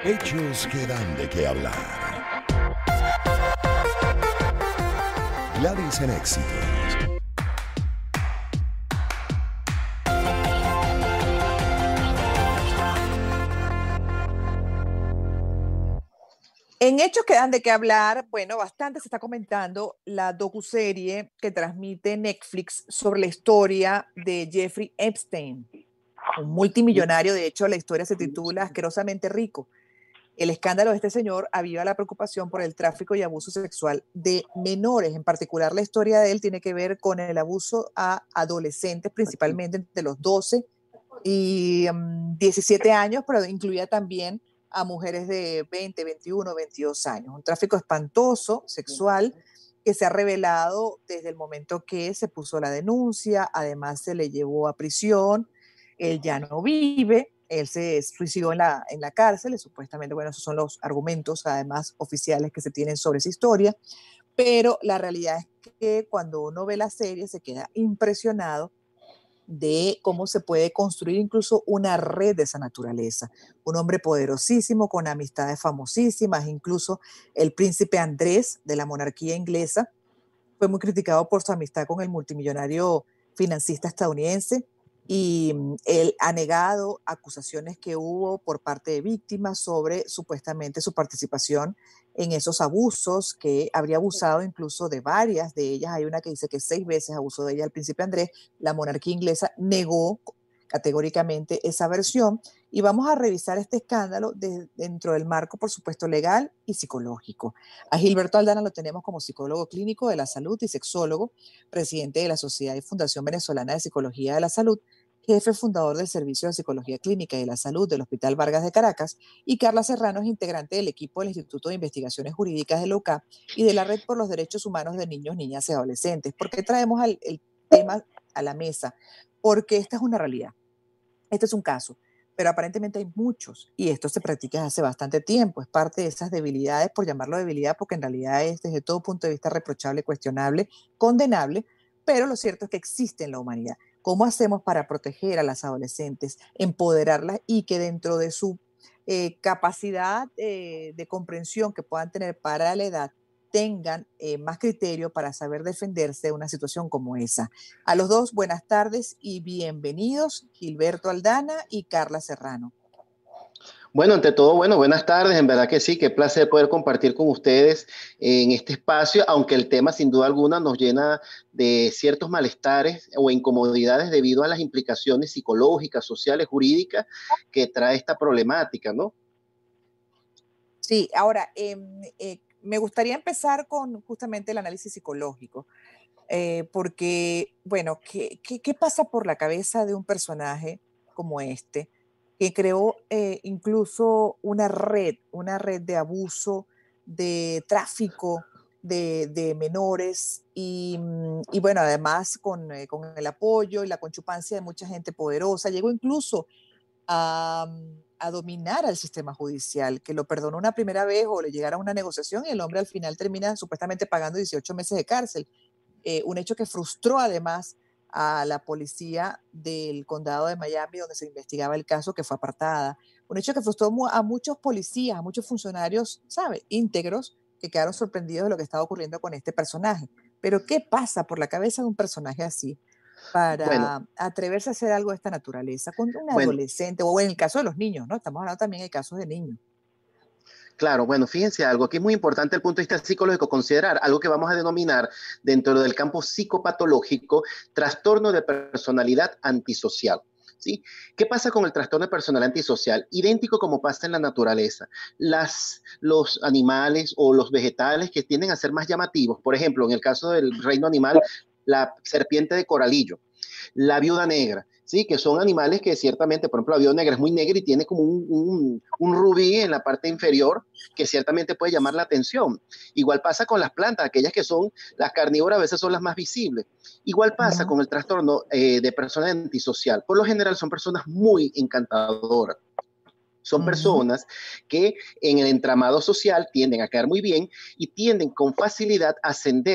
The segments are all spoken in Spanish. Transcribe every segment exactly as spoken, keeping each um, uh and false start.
Hechos que dan de qué hablar. Gladys en Éxitos. En Hechos que dan de qué hablar, bueno, bastante se está comentando la docuserie que transmite Netflix sobre la historia de Jeffrey Epstein, un multimillonario. De hecho, la historia se titula Asquerosamente Rico. El escándalo de este señor aviva la preocupación por el tráfico y abuso sexual de menores. En particular, la historia de él tiene que ver con el abuso a adolescentes, principalmente entre los doce y um, diecisiete años, pero incluía también a mujeres de veinte, veintiuno, veintidós años. Un tráfico espantoso, sexual, que se ha revelado desde el momento que se puso la denuncia. Además, se le llevó a prisión. Él ya no vive. Él se suicidó en la, en la cárcel, y supuestamente, bueno, esos son los argumentos, además, oficiales que se tienen sobre esa historia. Pero la realidad es que cuando uno ve la serie se queda impresionado de cómo se puede construir incluso una red de esa naturaleza. Un hombre poderosísimo, con amistades famosísimas, incluso el príncipe Andrés de la monarquía inglesa fue muy criticado por su amistad con el multimillonario financista estadounidense, y él ha negado acusaciones que hubo por parte de víctimas sobre supuestamente su participación en esos abusos, que habría abusado incluso de varias de ellas. Hay una que dice que seis veces abusó de ella el príncipe Andrés. La monarquía inglesa negó categóricamente esa versión, y vamos a revisar este escándalo de, dentro del marco, por supuesto, legal y psicológico. A Gilberto Aldana lo tenemos como psicólogo clínico de la salud y sexólogo, presidente de la Sociedad y Fundación Venezolana de Psicología de la Salud, jefe fundador del Servicio de Psicología Clínica y de la Salud del Hospital Vargas de Caracas, y Carla Serrano es integrante del equipo del Instituto de Investigaciones Jurídicas de la U C A P y de la Red por los Derechos Humanos de Niños, Niñas y Adolescentes. ¿Por qué traemos el, el tema a la mesa? Porque esta es una realidad. Este es un caso, pero aparentemente hay muchos, y esto se practica desde hace bastante tiempo. Es parte de esas debilidades, por llamarlo debilidad, porque en realidad es desde todo punto de vista reprochable, cuestionable, condenable, pero lo cierto es que existe en la humanidad. ¿Cómo hacemos para proteger a las adolescentes, empoderarlas y que dentro de su eh, capacidad eh, de comprensión que puedan tener para la edad, tengan eh, más criterio para saber defenderse de una situación como esa? A los dos, buenas tardes y bienvenidos, Gilberto Aldana y Carla Serrano. Bueno, ante todo, bueno, buenas tardes, en verdad que sí, qué placer poder compartir con ustedes en este espacio, aunque el tema sin duda alguna nos llena de ciertos malestares o incomodidades debido a las implicaciones psicológicas, sociales, jurídicas que trae esta problemática, ¿no? Sí, ahora, eh, eh, me gustaría empezar con justamente el análisis psicológico, eh, porque, bueno, ¿qué, qué, qué pasa por la cabeza de un personaje como este, que creó eh, incluso una red, una red de abuso, de tráfico de, de menores, y, mm, y, bueno, además con, eh, con el apoyo y la conchupancia de mucha gente poderosa? Llegó incluso a, a dominar al sistema judicial, que lo perdonó una primera vez o le llegara a una negociación, y el hombre al final termina supuestamente pagando dieciocho meses de cárcel. Eh, un hecho que frustró además a la policía del condado de Miami, donde se investigaba el caso, que fue apartada. Un hecho que frustró a muchos policías, a muchos funcionarios, ¿sabe?, íntegros, que quedaron sorprendidos de lo que estaba ocurriendo con este personaje. Pero ¿qué pasa por la cabeza de un personaje así Bueno, para atreverse a hacer algo de esta naturaleza con un bueno, adolescente, o en el caso de los niños, ¿no? Estamos hablando también de casos de niños. claro, bueno, fíjense algo que es muy importante desde el punto de vista psicológico, considerar algo que vamos a denominar dentro del campo psicopatológico, trastorno de personalidad antisocial. ¿Sí? ¿Qué pasa con el trastorno de personalidad antisocial? Idéntico como pasa en la naturaleza. Las, los animales o los vegetales que tienden a ser más llamativos, por ejemplo, en el caso del reino animal, la serpiente de coralillo, la viuda negra, ¿sí? Que son animales que ciertamente, por ejemplo, la viuda negra es muy negra y tiene como un, un, un rubí en la parte inferior que ciertamente puede llamar la atención. Igual pasa con las plantas, aquellas que son las carnívoras a veces son las más visibles. Igual pasa con el trastorno eh, de persona antisocial. Por lo general son personas muy encantadoras. Son personas que en el entramado social tienden a caer muy bien y tienden con facilidad a ascender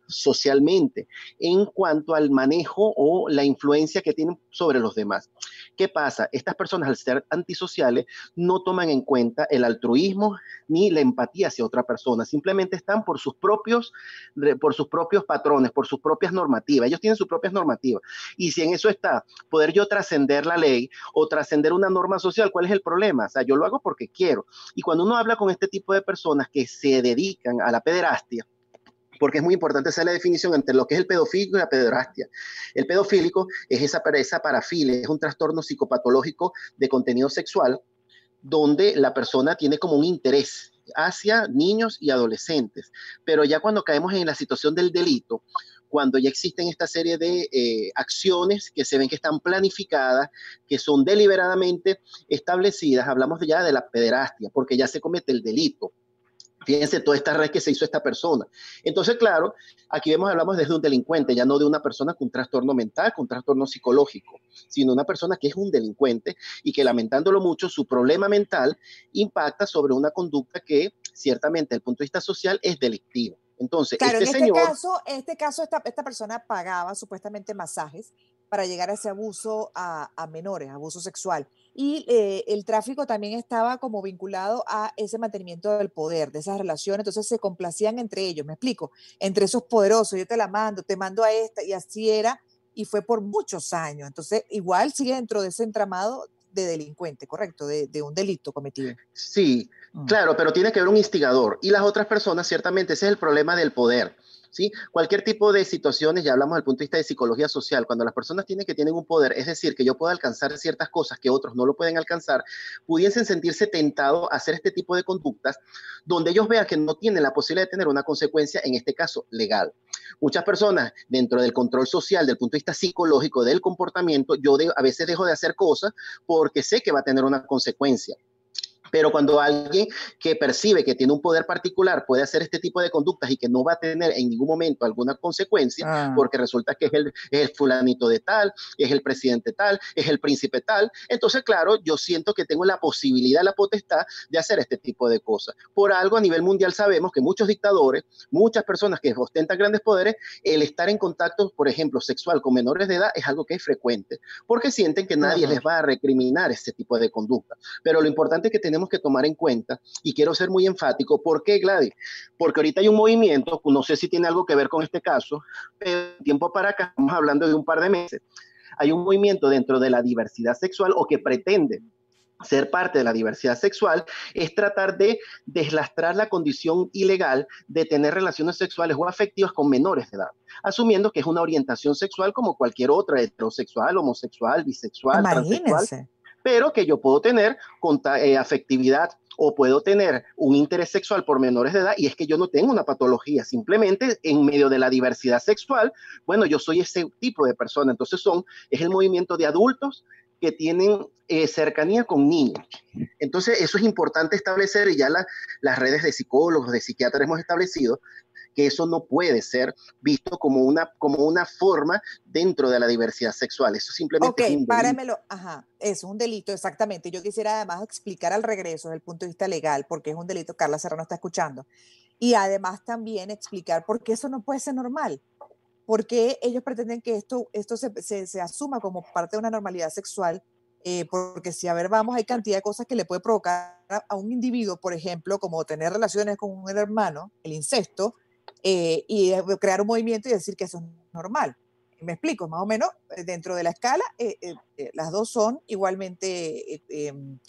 socialmente en cuanto al manejo o la influencia que tienen sobre los demás. ¿Qué pasa? Estas personas, al ser antisociales, no toman en cuenta el altruismo ni la empatía hacia otra persona, simplemente están por sus propios, por sus propios patrones, por sus propias normativas. Ellos tienen sus propias normativas. Y si en eso está poder yo trascender la ley o trascender una norma social, ¿cuál es el problema? O sea, yo lo hago porque quiero. Y cuando uno habla con este tipo de personas que se dedican a la pederastia, porque es muy importante hacer la definición entre lo que es el pedofílico y la pederastia. El pedofílico es esa, esa parafilia, es un trastorno psicopatológico de contenido sexual donde la persona tiene como un interés hacia niños y adolescentes. Pero ya cuando caemos en la situación del delito, cuando ya existen esta serie de eh, acciones que se ven que están planificadas, que son deliberadamente establecidas, hablamos ya de la pederastia, porque ya se comete el delito. Fíjense toda esta red que se hizo esta persona. Entonces, claro, aquí vemos, hablamos desde un delincuente, ya no de una persona con un trastorno mental, con un trastorno psicológico, sino una persona que es un delincuente y que, lamentándolo mucho, su problema mental impacta sobre una conducta que ciertamente desde el punto de vista social es delictiva. Entonces, claro, este en este señor... caso, en este caso esta, esta persona pagaba supuestamente masajes para llegar a ese abuso a, a menores, abuso sexual. Y eh, el tráfico también estaba como vinculado a ese mantenimiento del poder, de esas relaciones, entonces se complacían entre ellos, me explico, entre esos poderosos, yo te la mando, te mando a esta, y así era, y fue por muchos años. Entonces, igual sigue dentro de ese entramado de delincuente, correcto, de, de un delito cometido. Sí, mm. claro, pero tiene que haber un instigador. Y las otras personas, ciertamente, ese es el problema del poder. ¿Sí? Cualquier tipo de situaciones, ya hablamos desde el punto de vista de psicología social, cuando las personas tienen que tienen un poder, es decir, que yo puedo alcanzar ciertas cosas que otros no lo pueden alcanzar, pudiesen sentirse tentados a hacer este tipo de conductas, donde ellos vean que no tienen la posibilidad de tener una consecuencia, en este caso, legal. Muchas personas, dentro del control social, del punto de vista psicológico, del comportamiento, yo de, a veces dejo de hacer cosas porque sé que va a tener una consecuencia. Pero cuando alguien que percibe que tiene un poder particular puede hacer este tipo de conductas y que no va a tener en ningún momento alguna consecuencia, ah. porque resulta que es el, es el fulanito de tal, es el presidente tal, es el príncipe tal, entonces, claro, yo siento que tengo la posibilidad, la potestad de hacer este tipo de cosas. Por algo, a nivel mundial sabemos que muchos dictadores, muchas personas que ostentan grandes poderes, el estar en contacto, por ejemplo, sexual con menores de edad es algo que es frecuente, porque sienten que nadie uh-huh. les va a recriminar este tipo de conducta. Pero lo importante es que tenemos que tomar en cuenta, y quiero ser muy enfático, ¿por qué, Gladys? Porque ahorita hay un movimiento, no sé si tiene algo que ver con este caso, pero de tiempo para acá, estamos hablando de un par de meses, hay un movimiento dentro de la diversidad sexual o que pretende ser parte de la diversidad sexual, es tratar de deslastrar la condición ilegal de tener relaciones sexuales o afectivas con menores de edad, asumiendo que es una orientación sexual como cualquier otra, heterosexual, homosexual, bisexual, Imagínense. transexual, pero que yo puedo tener eh, afectividad o puedo tener un interés sexual por menores de edad, y es que yo no tengo una patología, simplemente en medio de la diversidad sexual, bueno, yo soy ese tipo de persona. Entonces son, es el movimiento de adultos que tienen eh, cercanía con niños. Entonces eso es importante establecer, y ya la, las redes de psicólogos, de psiquiatras hemos establecido que eso no puede ser visto como una, como una forma dentro de la diversidad sexual. Eso simplemente okay, es un delito. Páramelo. Ajá, es un delito, exactamente. Yo quisiera además explicar al regreso desde el punto de vista legal, porque es un delito, Carla Serrano está escuchando, y además también explicar por qué eso no puede ser normal, porque ellos pretenden que esto, esto se, se, se asuma como parte de una normalidad sexual, eh, porque si, a ver, vamos, hay cantidad de cosas que le puede provocar a, a un individuo, por ejemplo, como tener relaciones con un hermano, el incesto, Eh, y crear un movimiento y decir que eso es normal. Me explico, más o menos, dentro de la escala, eh, eh, las dos son igualmente eh, eh,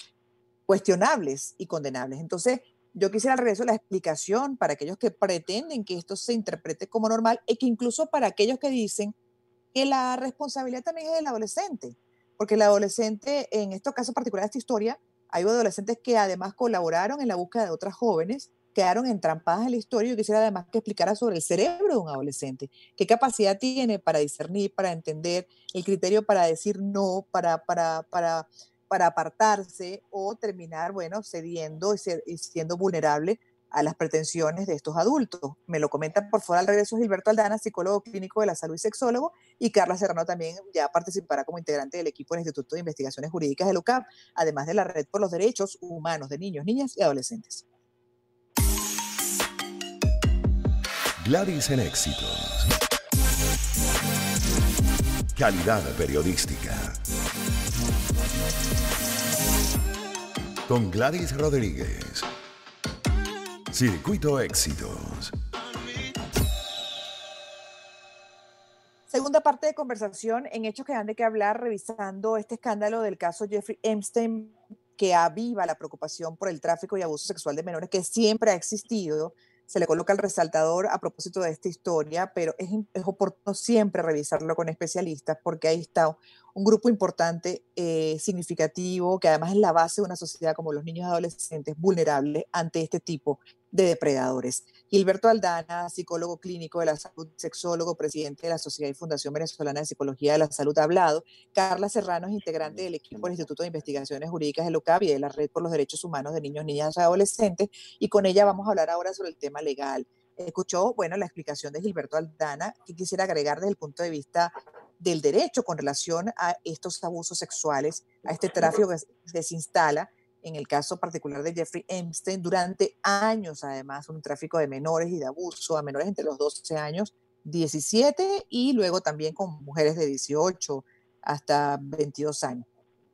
cuestionables y condenables. Entonces, yo quisiera al regreso la explicación para aquellos que pretenden que esto se interprete como normal, y que incluso para aquellos que dicen que la responsabilidad también es del adolescente, porque el adolescente, en estos casos particulares de esta historia, hay adolescentes que además colaboraron en la búsqueda de otras jóvenes, quedaron entrampadas en la historia. Yo quisiera además que explicara sobre el cerebro de un adolescente, qué capacidad tiene para discernir, para entender, el criterio para decir no, para, para, para, para apartarse o terminar, bueno, cediendo y, ser, y siendo vulnerable a las pretensiones de estos adultos. Me lo comentan por fuera al regreso Gilberto Aldana, psicólogo clínico de la salud y sexólogo, y Carla Serrano también ya participará como integrante del equipo del Instituto de Investigaciones Jurídicas de la U C A P, además de la Red por los Derechos Humanos de Niños, Niñas y Adolescentes. Gladys en Éxitos. Calidad periodística. Con Gladys Rodríguez. Circuito Éxitos. Segunda parte de conversación en Hechos que dan de qué hablar, revisando este escándalo del caso Jeffrey Epstein, que aviva la preocupación por el tráfico y abuso sexual de menores que siempre ha existido. Se le coloca el resaltador a propósito de esta historia, pero es, es oportuno siempre revisarlo con especialistas porque ahí está un grupo importante, eh, significativo, que además es la base de una sociedad como los niños y adolescentes vulnerables ante este tipo de depredadores. Gilberto Aldana, psicólogo clínico de la salud, sexólogo, presidente de la Sociedad y Fundación Venezolana de Psicología de la Salud, ha hablado. Carla Serrano es integrante del equipo del Instituto de Investigaciones Jurídicas de LOCAP y de la Red por los Derechos Humanos de Niños, Niñas y Adolescentes, y con ella vamos a hablar ahora sobre el tema legal. Escuchó, bueno, la explicación de Gilberto Aldana, que quisiera agregar desde el punto de vista del derecho con relación a estos abusos sexuales, a este tráfico que, que se instala, en el caso particular de Jeffrey Epstein, durante años además, un tráfico de menores y de abuso a menores entre los doce años, diecisiete, y luego también con mujeres de dieciocho hasta veintidós años.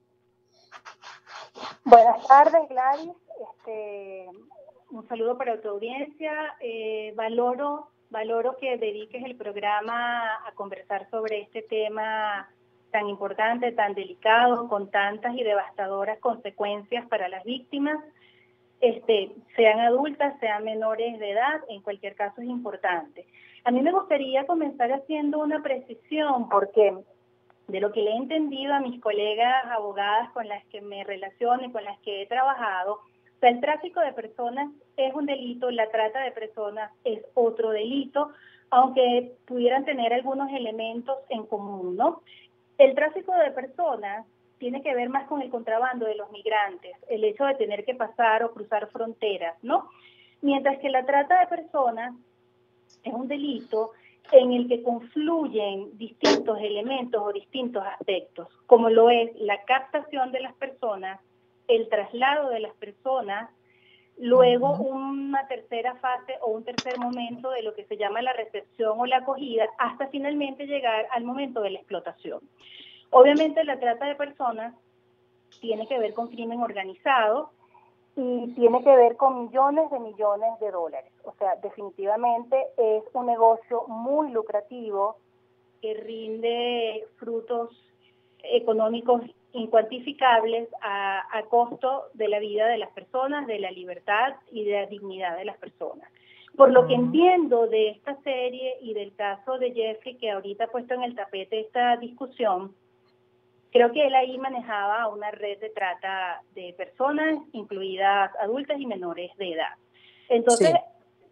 Buenas tardes, Gladys. Este, un saludo para tu audiencia. Eh, valoro, valoro que dediques el programa a conversar sobre este tema tan importante, tan delicado, con tantas y devastadoras consecuencias para las víctimas, este, sean adultas, sean menores de edad, en cualquier caso es importante. A mí me gustaría comenzar haciendo una precisión, porque de lo que le he entendido a mis colegas abogadas con las que me relaciono y con las que he trabajado, o sea, el tráfico de personas es un delito, la trata de personas es otro delito, aunque pudieran tener algunos elementos en común, ¿no? El tráfico de personas tiene que ver más con el contrabando de los migrantes, el hecho de tener que pasar o cruzar fronteras, ¿no? Mientras que la trata de personas es un delito en el que confluyen distintos elementos o distintos aspectos, como lo es la captación de las personas, el traslado de las personas, luego uh-huh. una tercera fase o un tercer momento de lo que se llama la recepción o la acogida, hasta finalmente llegar al momento de la explotación. Obviamente la trata de personas tiene que ver con crimen organizado y tiene que ver con millones de millones de dólares. O sea, definitivamente es un negocio muy lucrativo que rinde frutos económicos incuantificables a, a costo de la vida de las personas, de la libertad y de la dignidad de las personas. Por lo que entiendo de esta serie y del caso de Jeffrey, que ahorita ha puesto en el tapete esta discusión, creo que él ahí manejaba una red de trata de personas, incluidas adultas y menores de edad. Entonces, sí.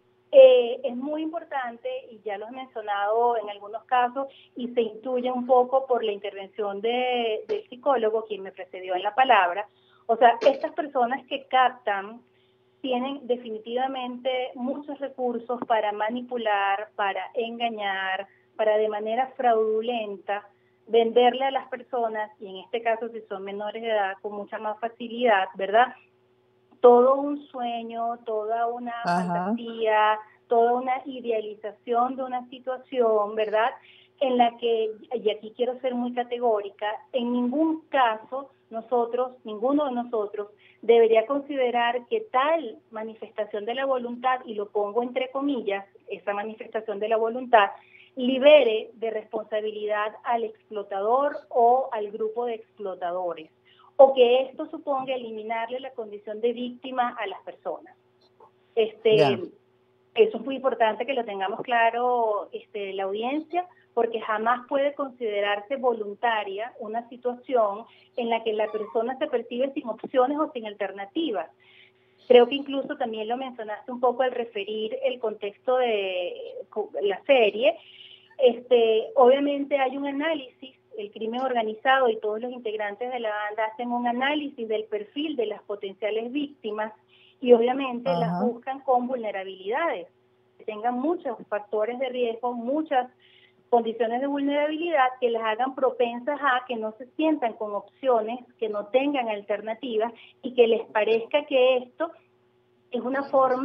Eh, es muy importante, y ya lo he mencionado en algunos casos, y se intuye un poco por la intervención de, del psicólogo, quien me precedió en la palabra. O sea, estas personas que captan tienen definitivamente muchos recursos para manipular, para engañar, para de manera fraudulenta venderle a las personas, y en este caso si son menores de edad, con mucha más facilidad, ¿verdad?, todo un sueño, toda una Ajá. fantasía, toda una idealización de una situación, ¿verdad?, en la que, y aquí quiero ser muy categórica, en ningún caso nosotros, ninguno de nosotros, debería considerar que tal manifestación de la voluntad, y lo pongo entre comillas, esa manifestación de la voluntad, libere de responsabilidad al explotador o al grupo de explotadores, o que esto suponga eliminarle la condición de víctima a las personas. Este, yeah. Eso es muy importante que lo tengamos claro, este, la audiencia, porque jamás puede considerarse voluntaria una situación en la que la persona se percibe sin opciones o sin alternativas. Creo que incluso también lo mencionaste un poco al referir el contexto de la serie. Este, obviamente hay un análisis, el crimen organizado y todos los integrantes de la banda hacen un análisis del perfil de las potenciales víctimas y obviamente Ajá. las buscan con vulnerabilidades, que tengan muchos factores de riesgo, muchas condiciones de vulnerabilidad que las hagan propensas a que no se sientan con opciones, que no tengan alternativas y que les parezca que esto es una forma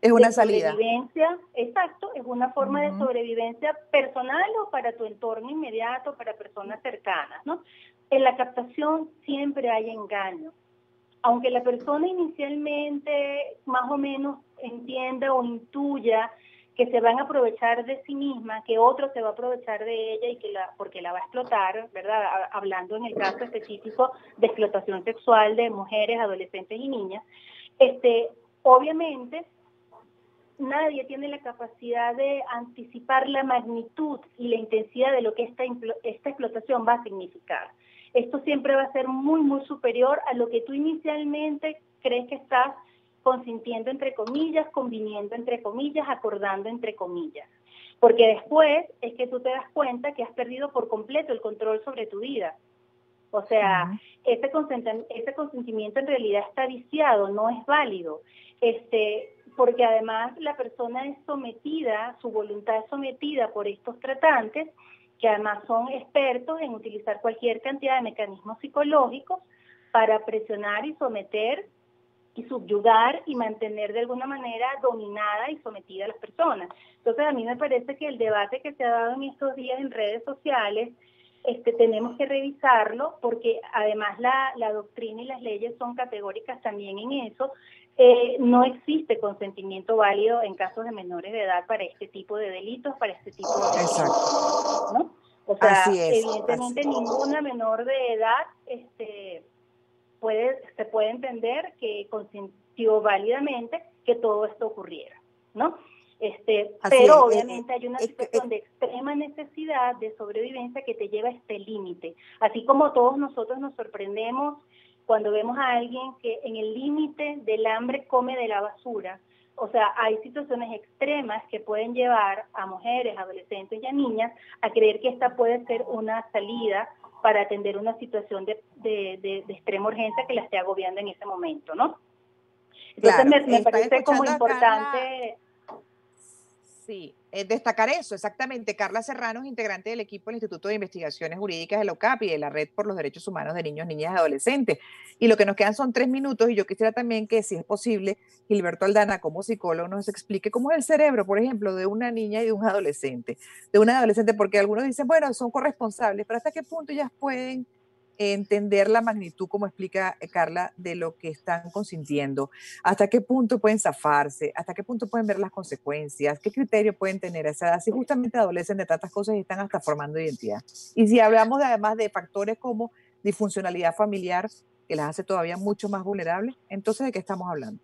Es una de salida. sobrevivencia, exacto, es una forma uh-huh. de sobrevivencia personal o para tu entorno inmediato, para personas cercanas, ¿no? En la captación siempre hay engaño. Aunque la persona inicialmente más o menos entienda o intuya que se van a aprovechar de sí misma, que otro se va a aprovechar de ella y que la, porque la va a explotar, ¿verdad? Hablando en el caso específico de explotación sexual de mujeres, adolescentes y niñas, este, obviamente nadie tiene la capacidad de anticipar la magnitud y la intensidad de lo que esta, esta explotación va a significar. Esto siempre va a ser muy, muy superior a lo que tú inicialmente crees que estás consintiendo, entre comillas, conviniendo, entre comillas, acordando, entre comillas. Porque después es que tú te das cuenta que has perdido por completo el control sobre tu vida. O sea, uh-huh. ese, consent- ese consentimiento en realidad está viciado, no es válido. Este, porque además la persona es sometida, su voluntad es sometida por estos tratantes, que además son expertos en utilizar cualquier cantidad de mecanismos psicológicos para presionar y someter y subyugar y mantener de alguna manera dominada y sometida a las personas. Entonces a mí me parece que el debate que se ha dado en estos días en redes sociales, este, tenemos que revisarlo porque además la, la doctrina y las leyes son categóricas también en eso. Eh, no existe consentimiento válido en casos de menores de edad para este tipo de delitos, para este tipo de delitos, exacto, ¿no? O sea, así es, evidentemente así. ninguna menor de edad este, puede, se puede entender que consintió válidamente que todo esto ocurriera, ¿no? Este, pero es, obviamente eh, hay una eh, situación eh, de extrema necesidad de sobrevivencia que te lleva a este límite, así como todos nosotros nos sorprendemos cuando vemos a alguien que en el límite del hambre come de la basura. O sea, hay situaciones extremas que pueden llevar a mujeres, adolescentes y a niñas a creer que esta puede ser una salida para atender una situación de, de, de, de extrema urgencia que la esté agobiando en ese momento, ¿no? Entonces claro, me, me parece como importante... Carla, sí, eh, destacar eso, exactamente. Carla Serrano es integrante del equipo del Instituto de Investigaciones Jurídicas de la U C A P y de la Red por los Derechos Humanos de Niños, Niñas y Adolescentes. Y lo que nos quedan son tres minutos y yo quisiera también que, si es posible, Gilberto Aldana, como psicólogo, nos explique cómo es el cerebro, por ejemplo, de una niña y de un adolescente. De una adolescente, porque algunos dicen, bueno, son corresponsables, pero ¿hasta qué punto ellas pueden entender la magnitud, como explica Carla, de lo que están consintiendo? ¿Hasta qué punto pueden zafarse? ¿Hasta qué punto pueden ver las consecuencias? ¿Qué criterio pueden tener a esa edad? Si justamente adolecen de tantas cosas y están hasta formando identidad. Y si hablamos de, además de factores como disfuncionalidad familiar, que las hace todavía mucho más vulnerables, entonces ¿de qué estamos hablando?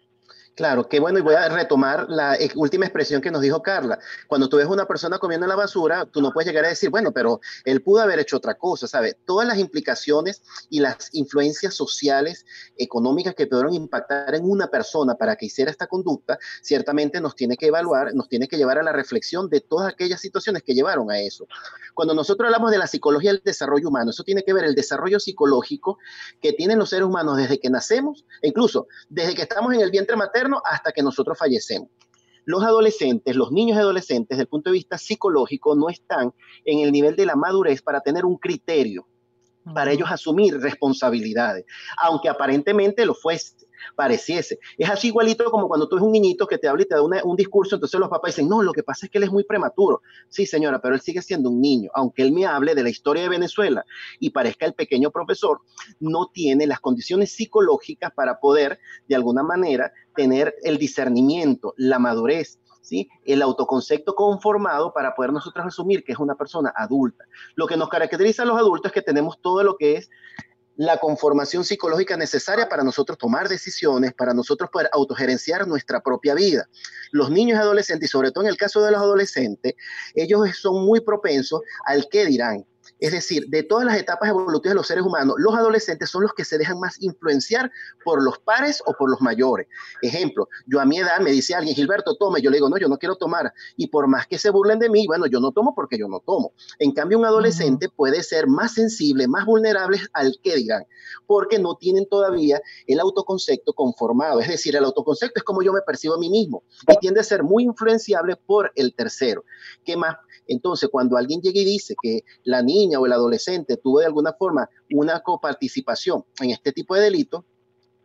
Claro, qué bueno, y voy a retomar la última expresión que nos dijo Carla. Cuando tú ves a una persona comiendo en la basura, tú no puedes llegar a decir, bueno, pero él pudo haber hecho otra cosa, ¿sabes? Todas las implicaciones y las influencias sociales, económicas que pudieron impactar en una persona para que hiciera esta conducta, ciertamente nos tiene que evaluar, nos tiene que llevar a la reflexión de todas aquellas situaciones que llevaron a eso. Cuando nosotros hablamos de la psicología del desarrollo humano, eso tiene que ver el desarrollo psicológico que tienen los seres humanos desde que nacemos, e incluso desde que estamos en el vientre materno, hasta que nosotros fallecemos. Los adolescentes, los niños y adolescentes, desde el punto de vista psicológico, no están en el nivel de la madurez para tener un criterio, uh-huh. para ellos asumir responsabilidades, aunque aparentemente lo fuese, pareciese. Es así igualito como cuando tú ves un niñito que te habla y te da una, un discurso, entonces los papás dicen, no, lo que pasa es que él es muy prematuro. Sí, señora, pero él sigue siendo un niño. Aunque él me hable de la historia de Venezuela y parezca el pequeño profesor, no tiene las condiciones psicológicas para poder, de alguna manera, tener el discernimiento, la madurez, ¿sí? El autoconcepto conformado para poder nosotros asumir que es una persona adulta. Lo que nos caracteriza a los adultos es que tenemos todo lo que es la conformación psicológica necesaria para nosotros tomar decisiones, para nosotros poder autogerenciar nuestra propia vida. Los niños y adolescentes, y sobre todo en el caso de los adolescentes, ellos son muy propensos al qué dirán. Es decir, de todas las etapas evolutivas de los seres humanos, los adolescentes son los que se dejan más influenciar por los pares o por los mayores. Ejemplo, yo a mi edad me dice alguien, Gilberto, tome. Yo le digo, no, yo no quiero tomar. Y por más que se burlen de mí, bueno, yo no tomo porque yo no tomo. En cambio, un adolescente uh-huh. puede ser más sensible, más vulnerable al qué dirán, porque no tienen todavía el autoconcepto conformado. Es decir, el autoconcepto es como yo me percibo a mí mismo y tiende a ser muy influenciable por el tercero. ¿Qué más? Entonces, cuando alguien llega y dice que la niña o el adolescente tuvo de alguna forma una coparticipación en este tipo de delito,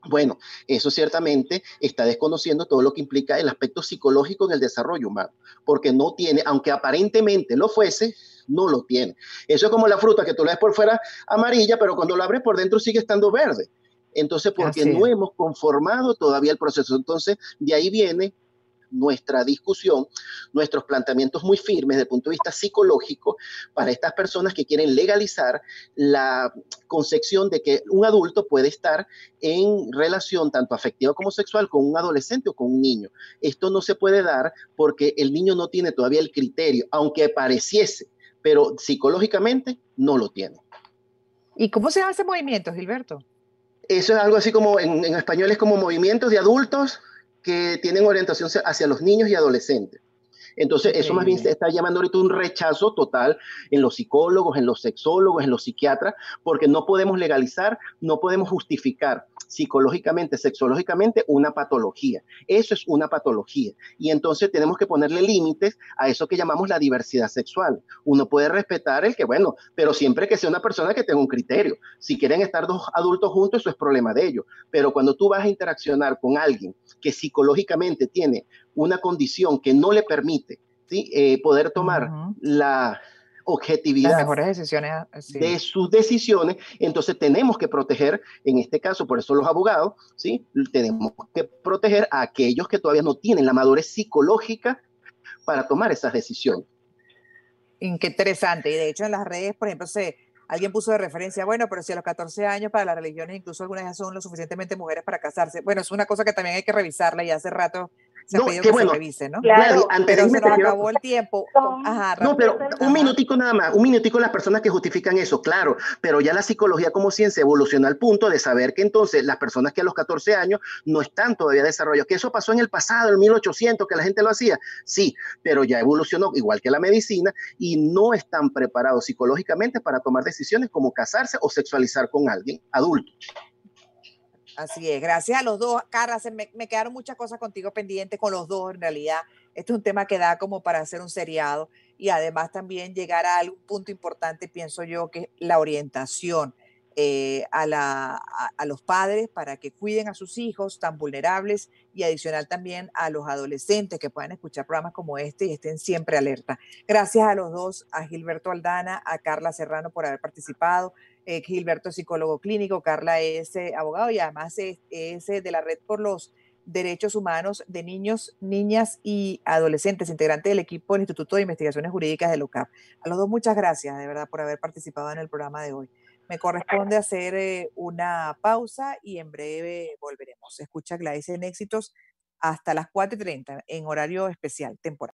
Bueno, eso ciertamente está desconociendo todo lo que implica el aspecto psicológico en el desarrollo humano, porque no tiene, aunque aparentemente lo fuese, no lo tiene. Eso es como la fruta que tú la ves por fuera amarilla, pero cuando la abres por dentro sigue estando verde. Entonces, porque Así no es. hemos conformado todavía el proceso. Entonces, de ahí viene nuestra discusión, nuestros planteamientos muy firmes desde el punto de vista psicológico para estas personas que quieren legalizar la concepción de que un adulto puede estar en relación tanto afectiva como sexual con un adolescente o con un niño. Esto no se puede dar porque el niño no tiene todavía el criterio, aunque pareciese, pero psicológicamente no lo tiene. ¿Y cómo se llama ese movimiento, Gilberto? Eso es algo así como, en, en español es como movimientos de adultos que tienen orientación hacia los niños y adolescentes. Entonces, eso más bien se Increíble. está llamando ahorita un rechazo total en los psicólogos, en los sexólogos, en los psiquiatras, porque no podemos legalizar, no podemos justificar psicológicamente, sexológicamente una patología. Eso es una patología. Y entonces tenemos que ponerle límites a eso que llamamos la diversidad sexual. Uno puede respetar el que, bueno, pero siempre que sea una persona que tenga un criterio. Si quieren estar dos adultos juntos, eso es problema de ellos. Pero cuando tú vas a interaccionar con alguien que psicológicamente tiene una condición que no le permite, ¿sí? eh, poder tomar Ujú. la Las objetividad mejores decisiones, de sí. sus decisiones, entonces tenemos que proteger, en este caso, por eso los abogados, ¿sí? Tenemos que proteger a aquellos que todavía no tienen la madurez psicológica para tomar esas decisiones. Y qué interesante. Y de hecho en las redes, por ejemplo, se, alguien puso de referencia, bueno, pero si a los catorce años para las religiones, incluso algunas ya son lo suficientemente mujeres para casarse. Bueno, es una cosa que también hay que revisarla y hace rato se ha No, pedido que que se bueno, revise, ¿no? Gladys, Claro, antes de Pero irme se nos te quiero, acabó el tiempo. Com- son, Ajá, no, rap- pero eso es, un ajá. minutico nada más, un minutico las personas que justifican eso, claro, pero ya la psicología como ciencia evolucionó al punto de saber que entonces las personas que a los catorce años no están todavía desarrollados, que eso pasó en el pasado, en mil ochocientos, que la gente lo hacía, sí, pero ya evolucionó igual que la medicina y no están preparados psicológicamente para tomar decisiones como casarse o sexualizar con alguien adulto. Así es, gracias a los dos. Carla, se me, me quedaron muchas cosas contigo pendientes con los dos, en realidad. Este es un tema que da como para hacer un seriado y además también llegar a algún punto importante, pienso yo, que es la orientación eh, a, la, a, a los padres para que cuiden a sus hijos tan vulnerables y adicional también a los adolescentes que puedan escuchar programas como este y estén siempre alerta. Gracias a los dos, a Gilberto Aldana, a Carla Serrano por haber participado. Eh, Gilberto es psicólogo clínico, Carla es eh, abogado y además es, es eh, de la Red por los Derechos Humanos de Niños, Niñas y Adolescentes, integrante del equipo del Instituto de Investigaciones Jurídicas de LOCAP. A los dos muchas gracias, de verdad, por haber participado en el programa de hoy. Me corresponde hacer eh, una pausa y en breve volveremos. Escucha Gladys en Éxitos hasta las cuatro y treinta en horario especial, temporal.